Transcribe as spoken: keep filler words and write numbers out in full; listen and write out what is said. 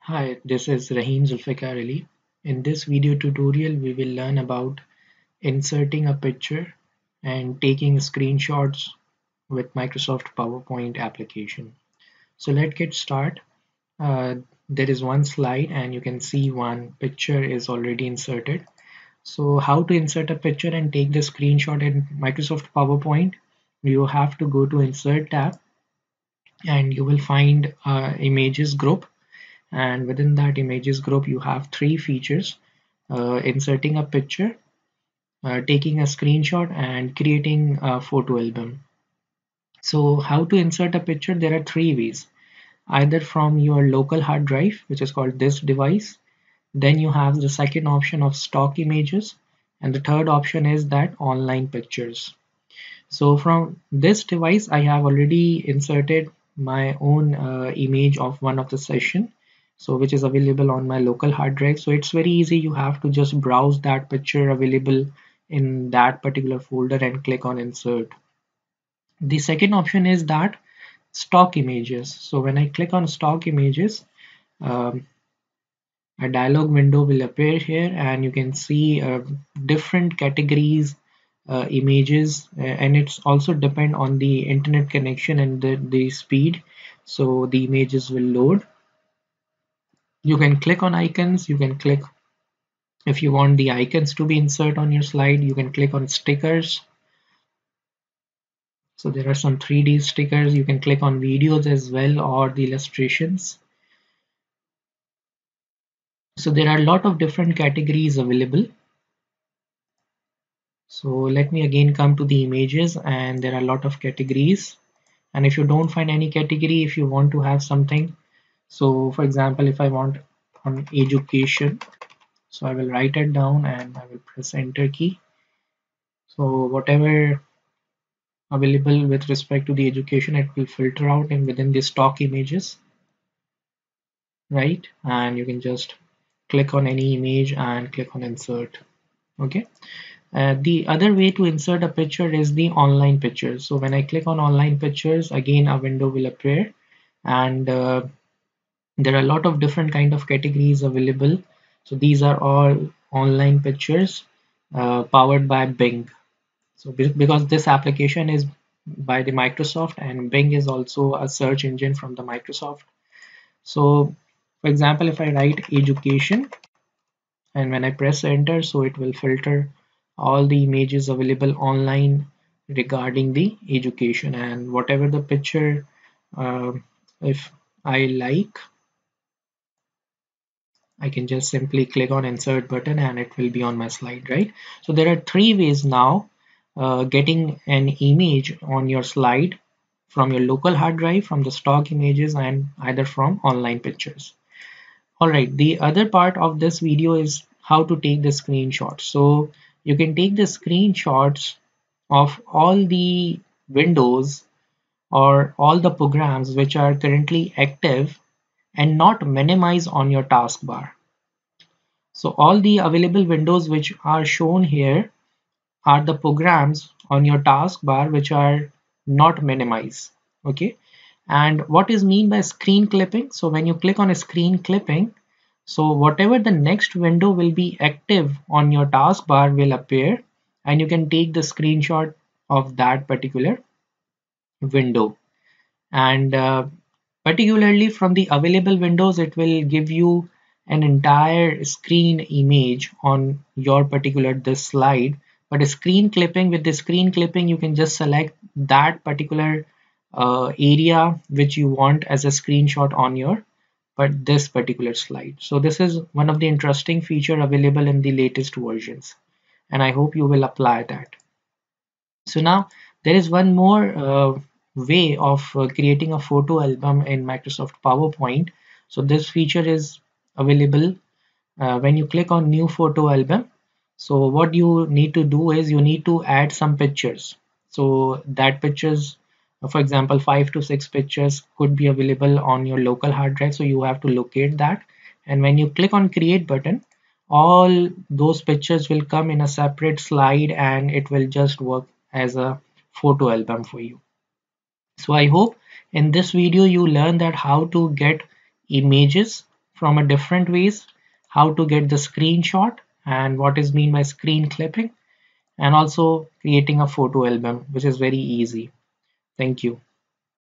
Hi, this is Rahim Zulfikar Ali. In this video tutorial, we will learn about inserting a picture and taking screenshots with Microsoft PowerPoint application. So let's get started. Uh, there is one slide and you can see one picture is already inserted. So how to insert a picture and take the screenshot in Microsoft PowerPoint? You have to go to Insert tab and you will find uh, Images group, and within that images group you have three features: uh, inserting a picture, uh, taking a screenshot, and creating a photo album. So how to insert a picture? There are three ways: either from your local hard drive, which is called this device, then you have the second option of stock images, and the third option is that online pictures. So from this device I have already inserted my own uh, image of one of the session, so which is available on my local hard drive. So it's very easy. You have to just browse that picture available in that particular folder and click on insert. The second option is that stock images. So when I click on stock images, um, a dialog window will appear here and you can see uh, different categories, uh, images, uh, and it's also depend on the internet connection and the, the speed, so the images will load. You can click on icons. You can click, if you want the icons to be insert on your slide, you can click on stickers. So there are some three D stickers. You can click on videos as well, or the illustrations. So there are a lot of different categories available. So let me again come to the images, and there are a lot of categories. And if you don't find any category, if you want to have something, so for example, if I want on education, so I will write it down and I will press enter key. So whatever available with respect to the education, it will filter out and within the stock images, right? And you can just click on any image and click on insert. Okay. Uh, the other way to insert a picture is the online pictures. So when I click on online pictures, again a window will appear, and uh, there are a lot of different kind of categories available. So these are all online pictures uh, powered by Bing. So be because this application is by the Microsoft, and Bing is also a search engine from the Microsoft. So for example, if I write education and when I press enter, so it will filter all the images available online regarding the education, and whatever the picture, uh, if I like, I can just simply click on insert button and it will be on my slide, right? So there are three ways now uh, getting an image on your slide: from your local hard drive, from the stock images, and either from online pictures. Alright, the other part of this video is how to take the screenshots. So you can take the screenshots of all the windows or all the programs which are currently active and not minimize on your taskbar. So all the available windows which are shown here are the programs on your taskbar which are not minimized. Okay. And what is mean by screen clipping? So when you click on a screen clipping, so whatever the next window will be active on your taskbar will appear, and you can take the screenshot of that particular window. And uh, particularly from the available windows, it will give you an entire screen image on your particular this slide. But a screen clipping, with the screen clipping, you can just select that particular uh, area which you want as a screenshot on your but this particular slide. So this is one of the interesting feature available in the latest versions, and I hope you will apply that. So now there is one more uh, way of uh, creating a photo album in Microsoft PowerPoint. So this feature is available uh, when you click on new photo album. So what you need to do is you need to add some pictures. So that pictures, uh, for example, five to six pictures could be available on your local hard drive. So you have to locate that. And when you click on create button, all those pictures will come in a separate slide and it will just work as a photo album for you. So I hope in this video you learn that how to get images from a different ways, how to get the screenshot and what is mean by screen clipping, and also creating a photo album, which is very easy. Thank you.